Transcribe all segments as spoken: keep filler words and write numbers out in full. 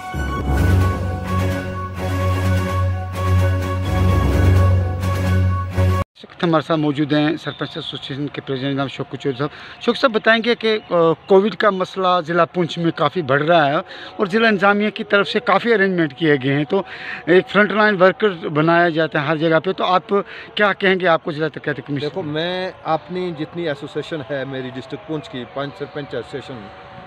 हमारे साथ मौजूद हैं सरपंच एसोसिएशन के प्रेसिडेंट जनाब शौकत चौधरी साहब। शौकत साहब बताएंगे कि कोविड का मसला ज़िला पुंछ में काफ़ी बढ़ रहा है और ज़िला इंतज़ामिया की तरफ से काफ़ी अरेंजमेंट किए गए हैं, तो एक फ्रंट लाइन वर्कर बनाया जाता है हर जगह पे, तो आप क्या कहेंगे? आपको ज़िला तरक्याती कमीशन। देखो, मैं अपनी जितनी एसोसिएशन है मेरी डिस्ट्रिक्ट पुंछ की panch sarpanch association,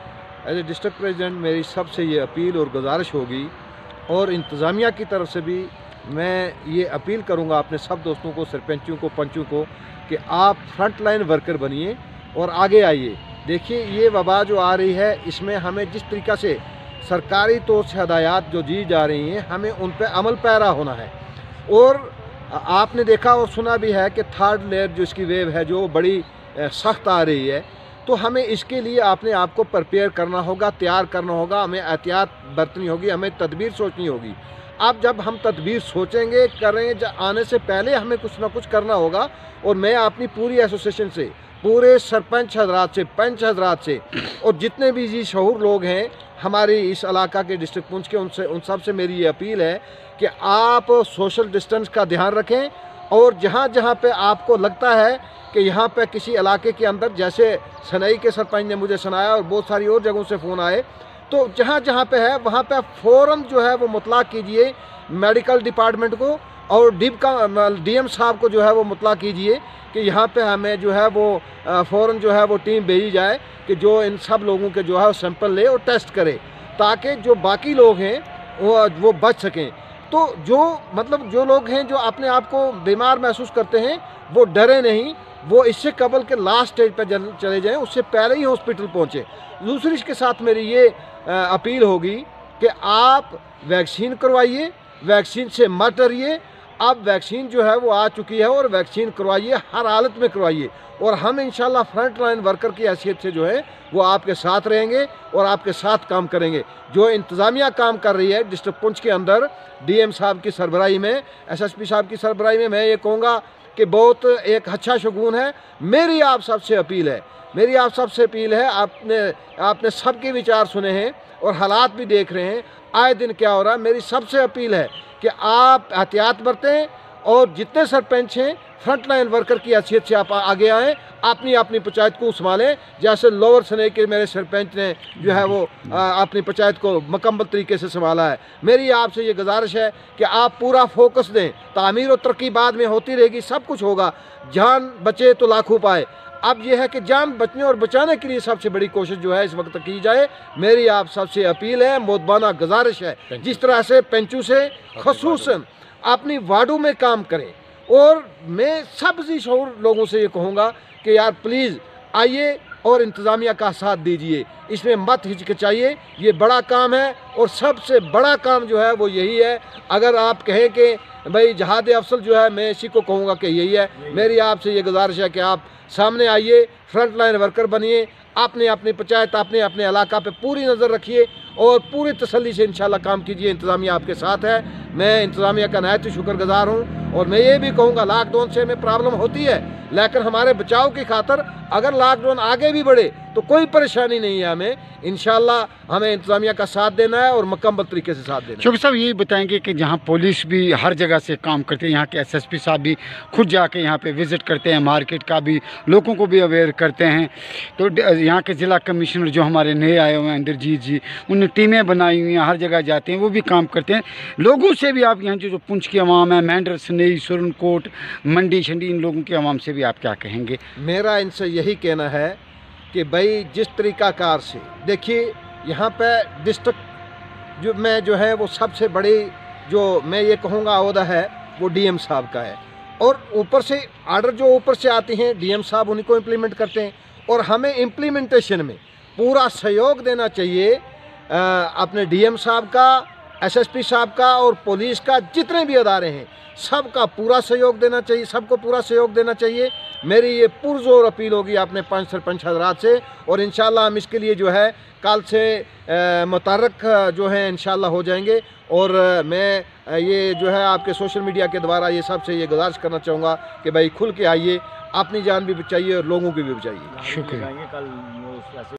as a district president मेरी सबसे ये अपील और गुजारिश होगी, और इंतज़ामिया की तरफ से भी मैं ये अपील करूंगा अपने सब दोस्तों को, सरपंचों को, पंचों को, कि आप फ्रंट लाइन वर्कर बनिए और आगे आइए। देखिए, ये वबा जो आ रही है, इसमें हमें जिस तरीक़ा से सरकारी तौर से हदायत जो दी जा रही हैं, हमें उन पर अमल पैरा होना है। और आपने देखा और सुना भी है कि थर्ड लेयर जो इसकी वेव है जो बड़ी सख्त आ रही है, तो हमें इसके लिए अपने आप को प्रिपेयर करना होगा, तैयार करना होगा, हमें एहतियात बरतनी होगी, हमें तदबीर सोचनी होगी। अब जब हम तदबीर सोचेंगे, करेंगे, आने से पहले हमें कुछ ना कुछ करना होगा। और मैं अपनी पूरी एसोसिएशन से, पूरे सरपंच हजरात से, पंच हजरात से, और जितने भी जी शहूर लोग हैं हमारे इस इलाका के डिस्ट्रिक्ट पुंछ के, उनसे उन सब से मेरी ये अपील है कि आप सोशल डिस्टेंस का ध्यान रखें। और जहाँ जहाँ पे आपको लगता है कि यहाँ पे किसी इलाके के अंदर, जैसे सनई के सरपंच ने मुझे सुनाया और बहुत सारी और जगहों से फ़ोन आए, तो जहाँ जहाँ पे है वहाँ पे फ़ौरन जो है वो मुतला कीजिए मेडिकल डिपार्टमेंट को, और डिप का डीएम साहब को जो है वो मुतला कीजिए कि यहाँ पे हमें जो है वो फ़ौरन जो है वो टीम भेजी जाए कि जो इन सब लोगों के जो है वो सैंपल ले और टेस्ट करे, ताकि जो बाकी लोग हैं वो वो बच सकें। तो जो मतलब जो लोग हैं जो अपने आप को बीमार महसूस करते हैं, वो डरे नहीं, वो इससे कबल के लास्ट स्टेज पर चले जाएं, उससे पहले ही हॉस्पिटल पहुँचे। दूसरी इसके साथ मेरी ये अपील होगी कि आप वैक्सीन करवाइए, वैक्सीन से मत डरिए। अब वैक्सीन जो है वो आ चुकी है और वैक्सीन करवाइए, हर हालत में करवाइए। और हम इंशाल्लाह फ्रंट लाइन वर्कर की हैसियत से जो है वो आपके साथ रहेंगे और आपके साथ काम करेंगे। जो इंतज़ामिया काम कर रही है डिस्ट्रिक्ट पुंछ के अंदर, डीएम साहब की सरबराही में, एसएसपी साहब की सरबराही में, मैं ये कहूँगा कि बहुत एक अच्छा शगुन है। मेरी आप सबसे अपील है मेरी आप सबसे अपील है आपने आपने सबके विचार सुने हैं और हालात भी देख रहे हैं आए दिन क्या हो रहा है। मेरी सबसे अपील है कि आप एहतियात बरतें और जितने सरपंच हैं फ्रंट लाइन वर्कर की हैसियत से आप आगे आएँ, अपनी अपनी पंचायत को संभालें। जैसे लोअर सनई के मेरे सरपंच ने जो है वो आ, अपनी पंचायत को मुकम्मल तरीके से संभाला है। मेरी आपसे ये गुजारिश है कि आप पूरा फोकस दें। तामीर और तरक्की बाद में होती रहेगी, सब कुछ होगा, जान बचे तो लाखों पाए। अब यह है कि जान बचने और बचाने के लिए सबसे बड़ी कोशिश जो है इस वक्त की जाए। मेरी आप सबसे अपील है, मोदबाना गुजारिश है, जिस तरह से पेंचू से खसूसन अपनी वार्डों में काम करें। और मैं सब जी शऊर लोगों से ये कहूँगा कि यार प्लीज़ आइए और इंतज़ामिया का साथ दीजिए, इसमें मत हिचकिचाइए। ये बड़ा काम है और सबसे बड़ा काम जो है वो यही है। अगर आप कहें कि भाई जहाद अफसल जो है, मैं इसी को कहूँगा कि यही है। मेरी आपसे ये गुजारिश है कि आप सामने आइए, फ्रंट लाइन वर्कर बनिए, आपने अपनी पंचायत, आपने अपने इलाका पे पूरी नज़र रखिए और पूरी तसल्ली से इंशाल्लाह काम कीजिए। इंतज़ामिया आपके साथ है। मैं इंतज़ामिया का नहायत ही शुक्रगुज़ार हूँ। और मैं ये भी कहूँगा, लॉकडाउन से हमें प्रॉब्लम होती है, लेकिन हमारे बचाव की खातर अगर लॉकडाउन आगे भी बढ़े तो कोई परेशानी नहीं है। हमें इंशाल्लाह हमें इंतज़ामिया का साथ देना है और मुकम्मल तरीके से साथ देना है। शौकत साहब ये बताएंगे कि जहाँ पुलिस भी हर जगह से काम करते हैं, यहाँ के एसएसपी साहब भी खुद जाके यहाँ पे विज़िट करते हैं, मार्केट का भी लोगों को भी अवेयर करते हैं, तो यहाँ के ज़िला कमिश्नर जो हमारे नए आए हुए हैं इंद्रजीत जी, उन्होंने टीमें बनाई हुई हैं, हर जगह जाते हैं, वो भी काम करते हैं। लोगों से भी आप यहाँ जो जो पुंछ की आवाम है, मेंढर, सनई, सुरनकोट, मंडी शंडी, इन लोगों की आवाम से भी आप क्या कहेंगे? मेरा इनसे यही कहना है कि भाई जिस तरीक़ाकार से देखिए यहाँ पे डिस्ट्रिक्ट जो मैं जो है वो सबसे बड़ी जो मैं ये कहूँगा ओहदा है वो डीएम साहब का है। और ऊपर से आर्डर जो ऊपर से आती हैं डीएम साहब उन्हीं को इम्प्लीमेंट करते हैं और हमें इम्प्लीमेंटेशन में पूरा सहयोग देना चाहिए आ, अपने डीएम साहब का, एसएसपी साहब का और पुलिस का, जितने भी अदारे हैं सबका पूरा सहयोग देना चाहिए, सबको पूरा सहयोग देना चाहिए। मेरी ये पुरजोर अपील होगी अपने पंच सरपंच हजरात से। और इंशाल्लाह हम इसके लिए जो है कल से मुतहर्रिक जो है इंशाल्लाह हो जाएंगे। और मैं ये जो है आपके सोशल मीडिया के द्वारा ये सबसे ये गुजारिश करना चाहूँगा कि भाई खुल के आइए, अपनी जान भी बचाइए और लोगों की भी बचाइए। शुक्रिया।